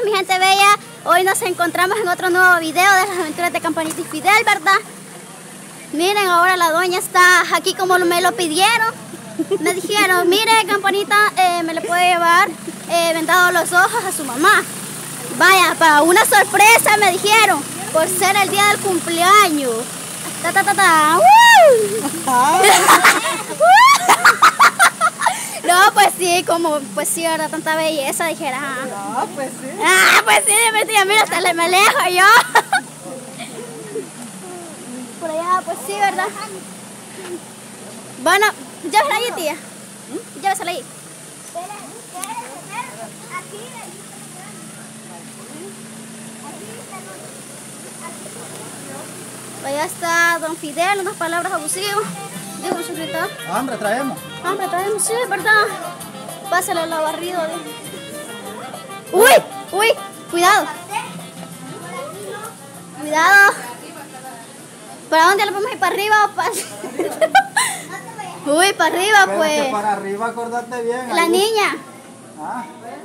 mi gente bella. Hoy nos encontramos en otro nuevo video de las aventuras de Campanita y Fidel, ¿verdad? Miren, ahora la doña está aquí como me lo pidieron. Me dijeron, mire Campanita, me le puede llevar vendado los ojos a su mamá. Vaya, para una sorpresa me dijeron, por ser el día del cumpleaños. Ta, ta, ta, ta. No, pues sí, como, pues sí, ahora tanta belleza, dijera. No, pues sí. Ah, pues sí, mentira, mira, hasta me alejo yo. Por allá, pues sí, ¿verdad? Bueno, llévesela ahí, tía. Llévesela ahí. Allá está don Fidel, unas palabras abusivas. Dijo un suscriptor. Hambre traemos. Hombre, traemos, sí, ¿verdad? Pásale la barrido. ¡Uy! ¡Uy! ¡Cuidado! ¡Cuidado! ¿Para dónde le podemos ir? ¿Para arriba o para...? Uy, para arriba, Pero pues. que para arriba, acordate bien. La ahí. niña. Ah.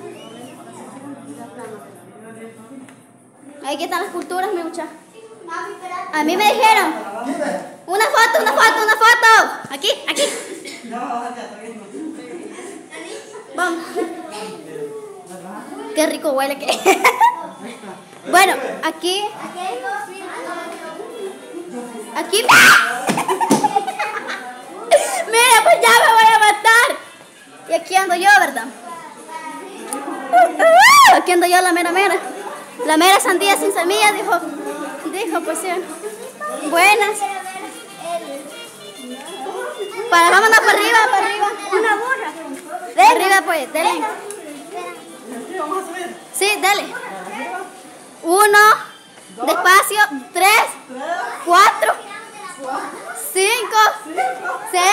Aquí están las culturas, mi muchacha. A mí me dijeron. Una foto, una foto, una foto. Aquí, aquí. Vamos. Qué rico huele que. Bueno, aquí. Aquí. Mira, pues ya me voy a matar. Y aquí ando yo, ¿verdad? Aquí ando yo, la mera mera. La mera sandía sin semillas, dijo, pues sí. Buenas. Vámonos para arriba, para arriba. Una burra. De arriba, pues, dale. Sí, dale. 1, despacio, 3, 4, 5, 6,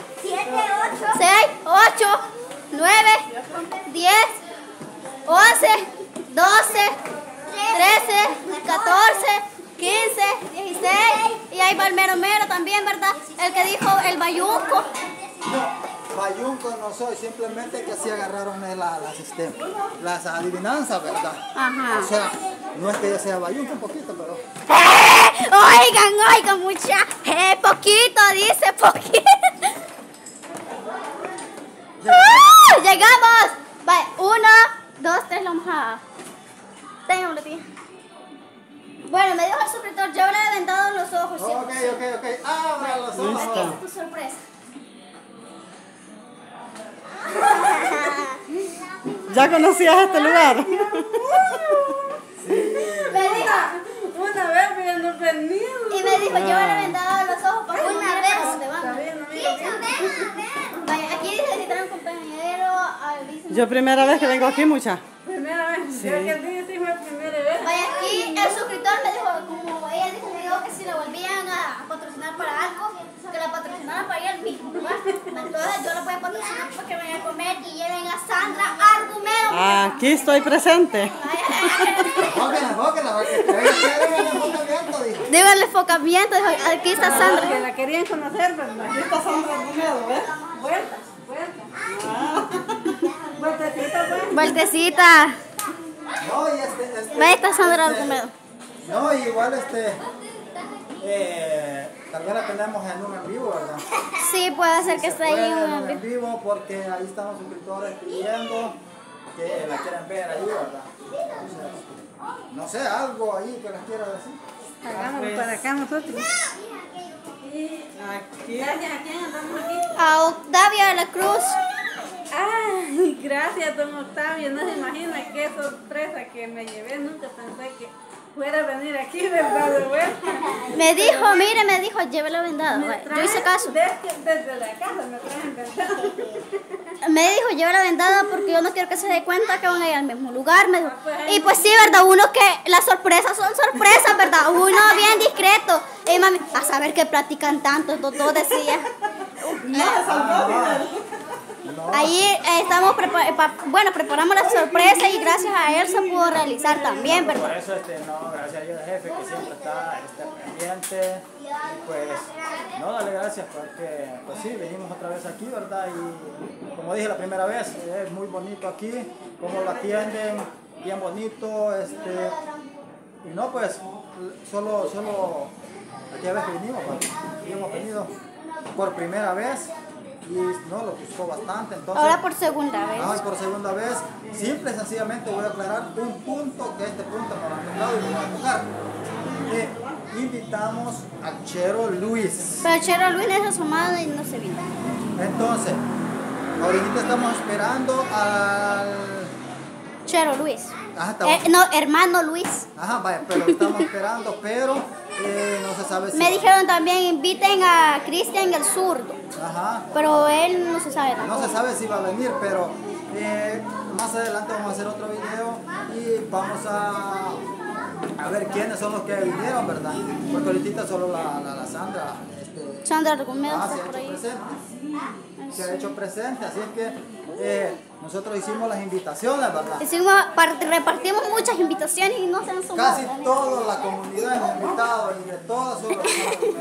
8, 9, 10, 11, 12, 13, 14, 15, 16, y ahí va el mero mero también, ¿verdad? El que dijo el bayunco. No, bayunco no soy, simplemente que así agarraron las adivinanzas, ¿verdad? Ajá. O sea, no es que yo sea bayunco un poquito, pero... Oigan, mucha, poquito, dice poquito. Llegamos. Vale, 1, 2, 3, lo vamos a... Ténganlo, tía. Bueno, me dijo el suscriptor, yo le he vendado los ojos. ¿Sí? Ok. Abra los ojos. Aquí es tu sorpresa. ¿Ya conocías este lugar? Me dijo, Una vez pidiendo permiso. y me dijo, yo le he vendado los ojos para que una vez dónde van. Vaya, aquí dice que traen un compañero. Yo primera vez que vengo aquí, mucha. Primera vez. Sí. Creo que el día sí fue primera vez. Vaya, aquí el suscriptor me dijo, como ella dijo que si la volvían a patrocinar para algo, que la patrocinaran para ir al mismo lugar. Entonces yo la voy a patrocinar para que vayan a comer y lleven a Sandra Argumero. Aquí estoy presente. Enfóquenla, porque te vean el enfocamiento, dijo. Digo el enfocamiento, dijo, aquí está Sandra. Que la querían conocer, ¿verdad? Aquí está Sandra Argumedo, ¿ves? Vuelta. Vueltecita, pues. Vueltecita. No, y Ve, está Sandra Argumero. No, igual tal vez la tenemos en un en vivo, ¿verdad? Sí, puede ser que esté ahí En un un... en vivo porque ahí están los suscriptores pidiendo que la quieran ver ahí, ¿verdad? Entonces, no sé, algo ahí que les quiera decir. Hagámoslo para acá nosotros. Aquí. Gracias, ¿a quién andamos aquí? A Octavia de la Cruz. Ay, gracias, don Octavio. No se imagina qué sorpresa que me llevé. Nunca pensé que fuera a venir aquí, ¿verdad? De vuelta. Me dijo, mire, me dijo, llévelo vendado. Me Yo hice caso. Desde la casa me traen vendado. Me dijo, llévelo vendado porque yo no quiero que se dé cuenta que van a ir al mismo lugar. Me dijo. Y pues sí, ¿verdad? Uno que las sorpresas son sorpresas, ¿verdad? Uno bien discreto. Y mami, a saber que platican tanto, todo decía. Ahí estamos preparamos la sorpresa y gracias a él se pudo realizar también, Por ¿verdad? eso, no, gracias a Dios, jefe, que siempre está pendiente. Y pues, no, dale gracias porque, pues sí, venimos otra vez aquí, ¿verdad? Y como dije la primera vez, es muy bonito aquí, cómo lo atienden. bien bonito, y no pues, solo aquella vez que vinimos, y hemos venido por primera vez, y no, lo gustó bastante, entonces... Ahora por segunda vez. Ahora por segunda vez, simple y sencillamente voy a aclarar un punto, que este punto me lo han tocado y lo voy a tocar. Invitamos a Chero Luis. Pero Chero Luis es asomado y no se vino. Entonces, ahorita estamos esperando al... Chero Luis. Ajá, estamos... No, hermano Luis. Ajá, vaya, pero estamos esperando, pero no se sabe si... Me dijeron también inviten a Cristian el zurdo. Ajá. Pero él no se sabe tampoco. No se sabe si va a venir, pero más adelante vamos a hacer otro video y vamos a ver quiénes son los que vinieron, ¿verdad? Porque ahorita solo la Sandra... Sandra Argumedo se está ha por hecho ahí. presente. Se ha hecho presente, así es que nosotros hicimos las invitaciones, ¿verdad? Repartimos muchas invitaciones y no se han sumado. Casi toda la comunidad hemos invitado y de todas son los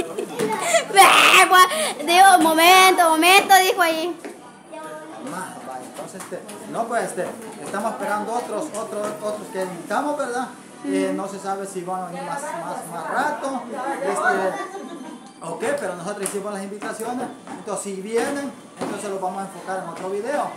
Digo, momento, dijo ahí. Entonces, no, pues estamos esperando otros que invitamos, ¿verdad? No se sabe si van a venir más rato. Ok, pero nosotros hicimos las invitaciones, entonces si vienen, entonces los vamos a enfocar en otro video.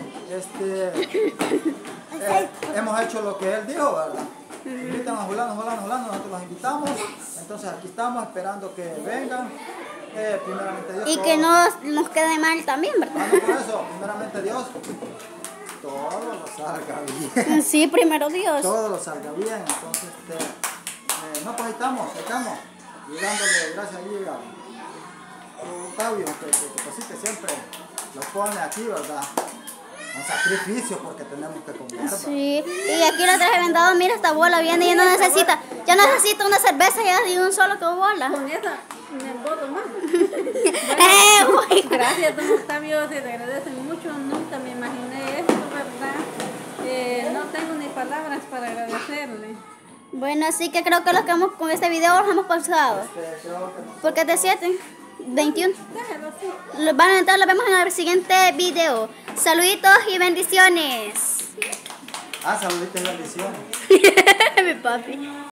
Hemos hecho lo que él dijo, ¿verdad? Invitan a Julano, nosotros los invitamos, entonces aquí estamos esperando que vengan. Primeramente Dios. Y que no nos quede mal también, ¿verdad? Por eso, primeramente Dios, todo lo salga bien. Sí, primero Dios. Todo lo salga bien, entonces, no, pues ahí estamos, y dándole gracias allí a Octavio, que siempre lo pone aquí, ¿verdad? Un sacrificio porque tenemos que comer, ¿verdad? Sí, y aquí lo traje vendado, mira esta bola viene y ya no necesita una cerveza ya de un solo que bola. Con esa me emboto más. Güey. Gracias, don Octavio, se te agradecen mucho, nunca me imaginé esto, ¿verdad? No tengo ni palabras para agradecerle. Bueno, así que creo que los que hemos con este video los hemos pausado. Porque es de 7, 21. Déjalo así. Los van a entrar, los vemos en el siguiente video. Saluditos y bendiciones. Saluditos y bendiciones. Mi papi.